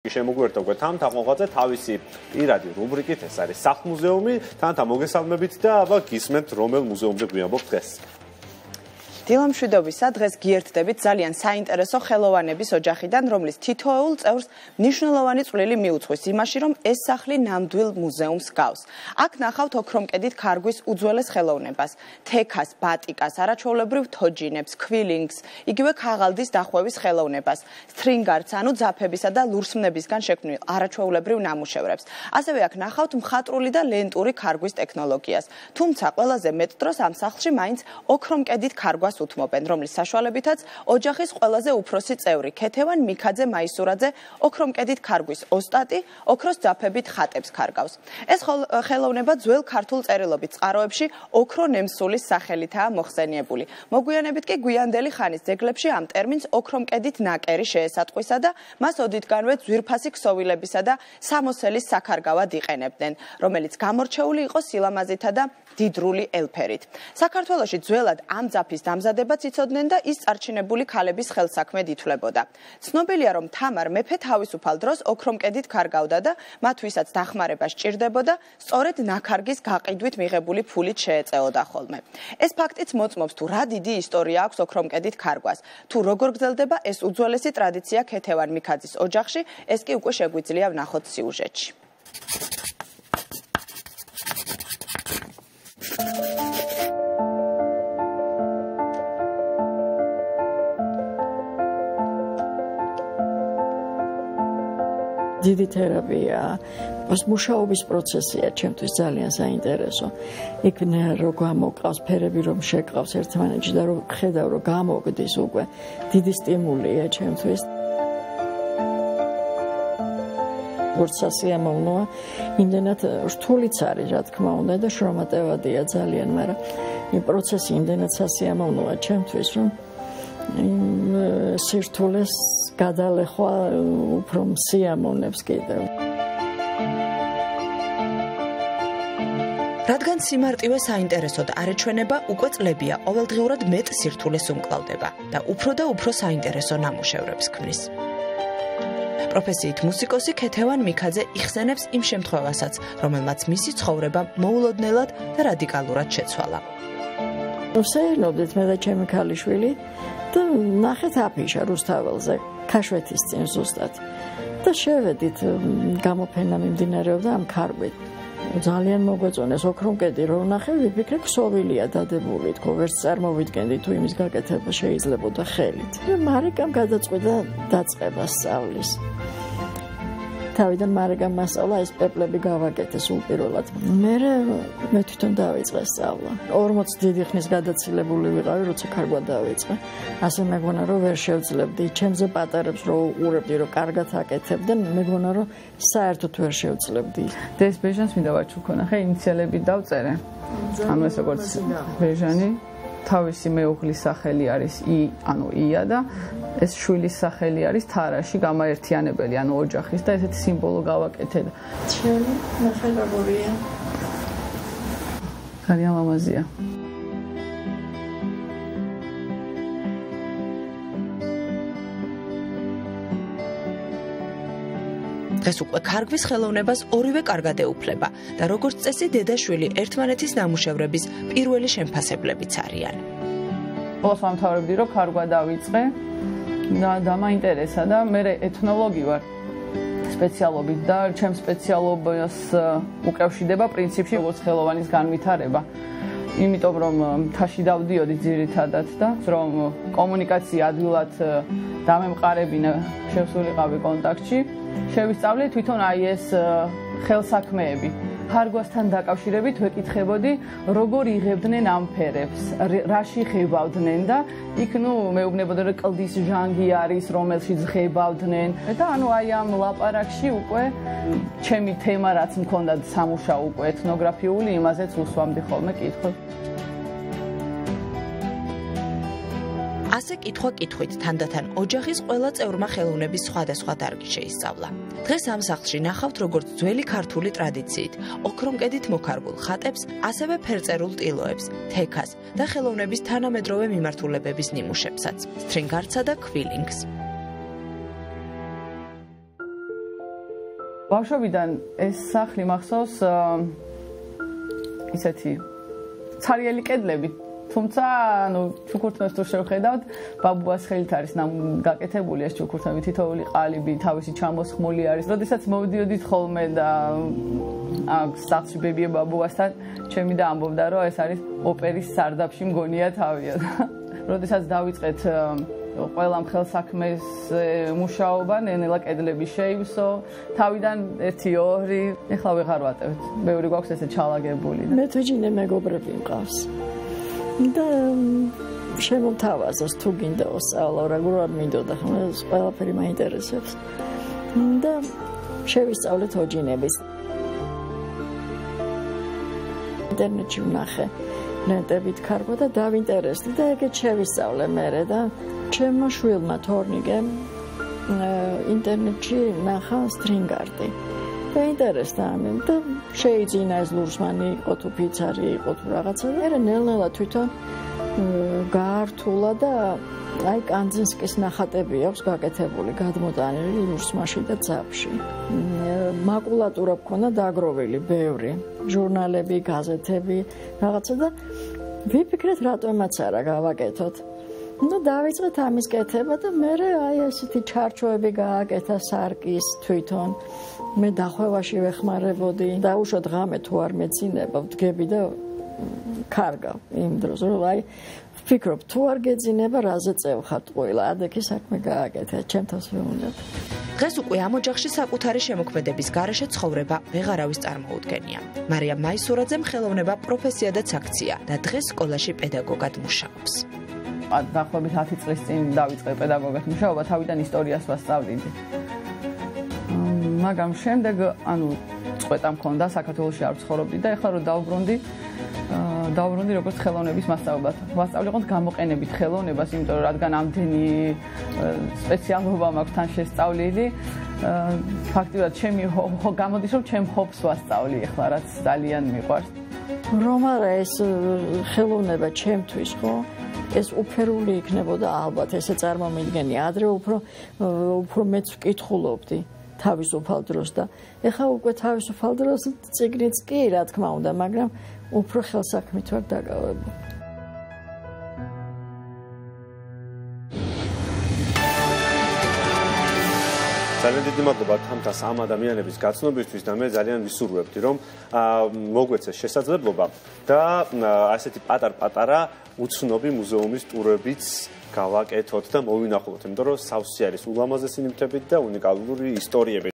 კი შემოგვიერთდა უკვე თამთა ყოღაძე თავისი პირადი რუბრიკით, ეს არის სახლ-მუზეუმი. თამთა, მოგესალმებით და აბა გისმენთ რომელ მუზეუმზე გვიამბობთ დღეს. დილამშვიდობისა, დღეს გიერთდებით ძალიან საინტერესო ხელოვანების ოჯახიდან, რომლის თითოეულ წევრს მნიშვნელოვანი წვლილი მიუძღვის იმაში, რომ ეს სახლი ნამდვილ მუზეუმს გავს. აქ ნახავთ ოქრომკედით ქარგვის უძველეს ხელოვნებას, თექას, ბატიკას, არაჩვეულებრივ თოჯინებს, ქვილინგს, იგივე ქაღალდის დახვევის ხელოვნებას, სტრინგარდს, ანუ ძაფებისა და ლურსმნებისგან შექმნილ არაჩვეულებრივ ნამუშევრებს. ასევე აქ ნახავთ მხატვრული და ლენტური ქარგვის ტექნოლოგიას. თუმცა ყველაზე მეტ დროს ამ სახლში მაინც ოქრომკედით ქარგვას უთმობენ, რომლის საშუალებითაც ოჯახის ყველაზე უფროსი წევრი, ქეთევან მიქაძე მაისურაძე, ოქრომკედით ქარგვის ოსტატი, ოქროს ძაფებით ხატებს ქარგავს. ეს ხელოვნება ძველ ქართულ წერილობით წყაროებში ოქრონემსულის სახელითაა მოხსენიებული. მოგვიანებით კი გვიანდელი ხანის ძეგლებში ამ ტერმინს ოქრომკედით ნაკერი შეესატყვისა და მას ოდითგანვე ძვირფასი ქსოვილებისა და სამოსელის საქარგავად იყენებდნენ, რომელიც გამორჩეული იყო სილამაზითა და დიდრული ელფერით. საქართველოში ძველად ამ ძაფის დამზადებაც იცოდნენ და ის წარჩინებული ქალების ხელსაქმედ ითვლებოდა. ცნობილია, რომ თამარ მეფე თავისუფალ დროს ოქრომკედით ქარგავდა და მათ ვისაც დახმარება სჭირდებოდა, სწორედ ნაქარგის გაყიდვით მიღებული ფულით შეეწეოდა ხოლმე. ეს ფაქტიც მოწმობს, თუ რა დიდი ისტორია აქვს ოქრომკედით ქარგვას. თუ როგორ გრძელდება ეს უძველესი ტრადიცია ქეთევან მიქაძის ოჯახში, ეს კი უკვე შეგვიძლია ვნახოთ სიუჟეტში. დიდი თერაპია, მუშაობის პროცესია, ჩემთვის ძალიან საინტერესო. იქ რო გამოყავს ფერები, რომ შეკავს ერთმანეთში და რო ხედავ, რომ გამოგდის უკვე, დიდი სტიმულია ჩემთვის. როგორც სასიამოვნოა, იმდენად რთულიც არის, რა თქმა უნდა, და შრომატევადია ძალიან, მაგრამ იმ პროცესი იმდენად სასიამოვნოა ჩემთვის, რომ სირთულეს გადალეხვა უფრო სიამოვნებს კიდევ. რადგან სიმარტივე საინტერესო და არეჩვენება უკვე წლებია ყოველდღიურად მეტ სირთულეს უმკლავდება და უფრო საინტერესო ნამუშევრებს ქმნის. პროფესიით მუსიკოსი ქეთევან მიქაძე იხსენებს იმ შემთხვევასაც, რომელმაც მისი ცხოვრება მოულოდნელად და რადიკალურად შეცვალა. ვსეირნობდით მე და ჩემი ქალიშვილი და ნახეთ აფიშა რუსთაველზე, ქაშვეთის წინ ზუსტად. და შევედით, გამოფენა მიმდინარეობდა ამ ქარგვით. ძალიან მოგვეწონეს ოქრომკედი, რომ ვნახე, ვიფიქრე ქსოვილია დადებული, თქო, ვერც წარმოვიდგენდი თუ იმის გაკეთება შეიძლებოდა ხელით. მარიკამ გადაწყვიტა დაწყება სწავლის. თავიდან მარიკამ მასწავლა ეს პეპლები გავაკეთეს უპირველად. მე თვითონ დავიწყე სწავლა. 40 დიდი ხნის გადაცილებული ვიყავი, როცა ქარგვა დავიწყე. ასე მეგონა, რომ ვერ შევძლებდი. ჩემზე პატარებს რო უყურებდი, რომ კარგად აკეთებდნენ, მეგონა, რომ საერთოდ ვერ შევძლებდი. ეს ბეჟანს მინდა ვაჩუქო, ნახე, ინიციალები დავწერე. ანუ ეს როგორც ბეჟანი თავისი მეუღლის სახელი არის ანუ ია და ეს შვილის სახელი არის თარაში, გამაერთიანებელი, ანუ ოჯახის და ესეთი სიმბოლო გავაკეთე. ჩემი ნახე როგორია. ძალიან ლამაზია. დღეს უკვე ქარგვის ხელოვნებას ორივე კარგად ეუფლება და როგორც წესი დედა-შვილი ერთმანეთის ნამუშევრების პირველი შემფასებლებიც არიან. ბოლოს ვამთავრებდი, რომ ქარგვა დავიწყე და დამაინტერესა და მე ეთნოლოგი ვარ სპეციალობით და ჩემ სპეციალობას უკავშირდება პრინციპში როგორც ხელოვანის განვითარება. იმიტომ რომ მთაში დავდიოდი ძირითადად და რომ კომუნიკაცია ადვილად დამემყარებინა, შევსულიყავი კონტაქტში. შევისწავლე თვითონ აი ეს ხელსაქმეები. ქარგვასთან დაკავშირებით ვეკითხებოდი, როგორ იღებდნენ ამ ფერებს, რაში ღებავდნენ და იქ მეუბნებოდნენ, რომ კლდის ჟანგი არის, რომელშიც ღებავდნენ და ანუ აი ამ ლაპარაკში უკვე ჩემი თემა რაც მქონდა სამუშაო უკვე ეთნოგრაფიული, იმაზეც უსვამდი ხოლმე კითხვებს. ასე კითხვა-კითხვით თანდათან ოჯახის ყველა წევრმა ხელოვნების სხვადასხვა დარგი შეისწავლა. დღეს ამ სახლში ნახავთ როგორც ძველი ქართული ტრადიციით, ოქრომკედით მოქარგულ ხატებს, ასევე ფერწერულ ტილოებს, თექას და ხელოვნების თანამედროვე მიმართულებების ნიმუშებსაც, სტრინგარდსა და ქვილინგს. ბავშვობიდან ეს სახლი მახსოვს ისეთი ცარიელი კედლები, თუმცა ჩუქურთმებს თუ შევხედავთ, ბაბუას ხელით არის გაკეთებული ეს ჩუქურთმები, თითოეული ყალიბი თავისი ჩამოსხმული არის. როდესაც მოვიდიოდით ხოლმე და სახლში ბებია ბაბუასთან, ჩემი და ამბობდა, რომ ეს არის ოპერის სარდაფში მგონია თავია. როდესაც დავიწყეთ ყველა ხელსაქმეს მუშაობა, ნელა კედლები შეივსო, თავიდან 1-2, ეხლა ვეღარ ვატევთ. ბევრი გვაქვს ესე ჩალაგებული. მე თუჯინე მეგობრები მყავს. და შემოთავაზეს თუ გინდა მოსწავლა, როგორ არ მინდოდა, ხომ ეს ყველაფერი მაინტერესებს. და შევისწავლეთ ოჯინების. ინტერნეტში ვნახე ლენტებით ქარგვა და დავინტერესდი და ეგეთ შევისწავლე მერე და ჩემმა შვილმა თორნიგემ ინტერნეტში ნახა სტრინგარტი. და ინტერესდა ამით და შეიძინა ეს ლურსმანი იყო თუ ფიცარი იყო თუ რაღაცა და ნელ-ნელა თვითონ გაართულა და აი კანძინსკის ნახატები აქვს გაკეთებული, გადმოტანილი ლურსმანში და ძაბში. მაკულატურა მქონდა დაგროვილი ბევრი, ჟურნალები, გაზეთები, რაღაცა და ვიფიქრეთ რატომაც არა გავაკეთოთ. დავიწყეთ ამის კეთება და მე აი ესეთი ჩარჩოები გააკეთა სარკის თვითონ. მე დახვევაში ვეხმარებოდი, დაუშვათ ღამე თუ არ მეცინება, ვდგები და კარგავ იმ დროს, რომ აი ვფიქრობ, თუ არ გეძინება, რაზე წევხართ ყველა, ადექი საქმე გააკეთე, ჩემთავს ვეუბნებ. დღეს უკვე ამ ოჯახში საკუთარი შემოქმედების გარეშე ცხოვრება ვეღარავის წარმოუდგენია. მარიამ მაისურაძემ ხელოვნება პროფესიადაც აქცია და დღეს სკოლაში პედაგოგად მუშაობს. დაახლოებით 10 წლის წინ დავიწყე პედაგოგად მუშაობა, თავიდან ისტორიას ვასწავლიდი. მაგრამ შემდეგ, წყვეტა მქონდა, საქართველოში არ ვცხოვრობდი და ეხლა რომ დავბრუნდი როგორც ხელოვნების მასწავლებლად. ვასწავლიყოთ გამოყენებით ხელოვნებას, იმიტომ რომ რადგან ამდენი სპეციალობა მაქვს თან შესწავლილი, ფაქტიურად ჩემი გამოდის რომ ჩემ ჰობს ვასწავლი ეხლა, რაც ძალიან მიყვარს. რომ არა ეს ხელოვნება ჩემთვის, ხო? ეს უფერული იქნებოდა ალბათ, ესე წარმომიდგენი. ადრე უფრო მეც ვკითხულობდი თავისუფალ დროს და ეხლა უკვე თავისუფალ დროს წიგნიც კი, რა თქმა უნდა, მაგრამ უფრო ხელსაქმით ვარ დაკავებული. ძალიან დიდი მადლობა თამთას ამ ადამიანების გაცნობისთვის და მე ძალიან ვისურვებდი რომ მოგვეცეს შესაძლებლობა და ასეთი პატარ-პატარა უცნობი მუზეუმის ტურებიც გავაკეთოთ და მოვინახულოთ, იმიტომ რომ სავსე არის ულამაზესი ნივთებით და უნიკალური ისტორიები.